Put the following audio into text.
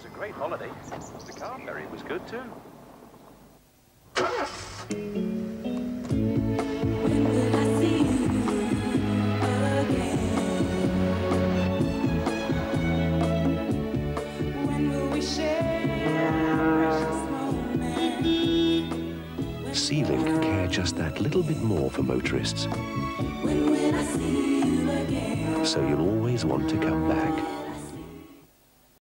was a great holiday. The car ferry was good too. When will I see you again? When will we share precious moments? Sealink care just that little bit more for motorists. When will I see you again? So you'll always want to come back.